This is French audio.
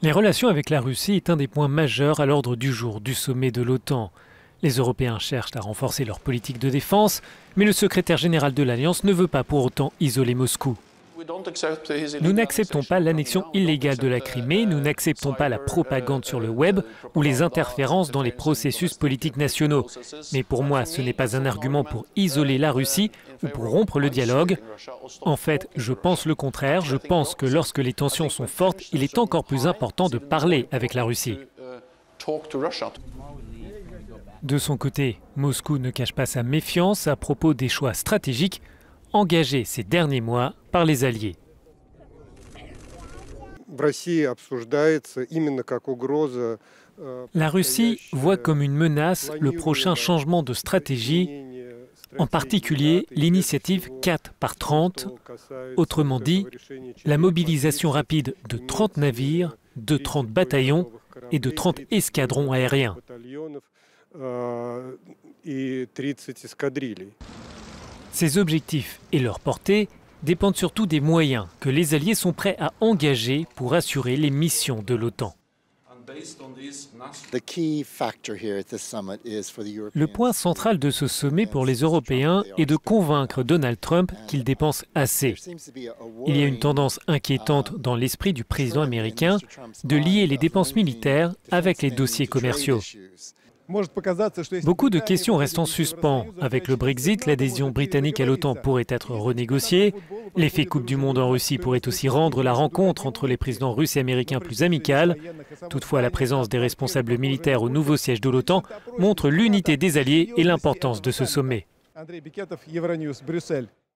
Les relations avec la Russie est un des points majeurs à l'ordre du jour du sommet de l'OTAN. Les Européens cherchent à renforcer leur politique de défense, mais le secrétaire général de l'Alliance ne veut pas pour autant isoler Moscou. Nous n'acceptons pas l'annexion illégale de la Crimée, nous n'acceptons pas la propagande sur le web ou les interférences dans les processus politiques nationaux. Mais pour moi, ce n'est pas un argument pour isoler la Russie ou pour rompre le dialogue. En fait, je pense le contraire. Je pense que lorsque les tensions sont fortes, il est encore plus important de parler avec la Russie. De son côté, Moscou ne cache pas sa méfiance à propos des choix stratégiques engagés ces derniers mois par les Alliés. La Russie voit comme une menace le prochain changement de stratégie, en particulier l'initiative 4 par 30, autrement dit, la mobilisation rapide de 30 navires, de 30 bataillons et de 30 escadrons aériens. Ces objectifs et leur portée dépendent surtout des moyens que les Alliés sont prêts à engager pour assurer les missions de l'OTAN. Le point central de ce sommet pour les Européens est de convaincre Donald Trump qu'il dépense assez. Il y a une tendance inquiétante dans l'esprit du président américain de lier les dépenses militaires avec les dossiers commerciaux. Beaucoup de questions restent en suspens. Avec le Brexit, l'adhésion britannique à l'OTAN pourrait être renégociée. L'effet Coupe du Monde en Russie pourrait aussi rendre la rencontre entre les présidents russes et américains plus amicale. Toutefois, la présence des responsables militaires au nouveau siège de l'OTAN montre l'unité des alliés et l'importance de ce sommet.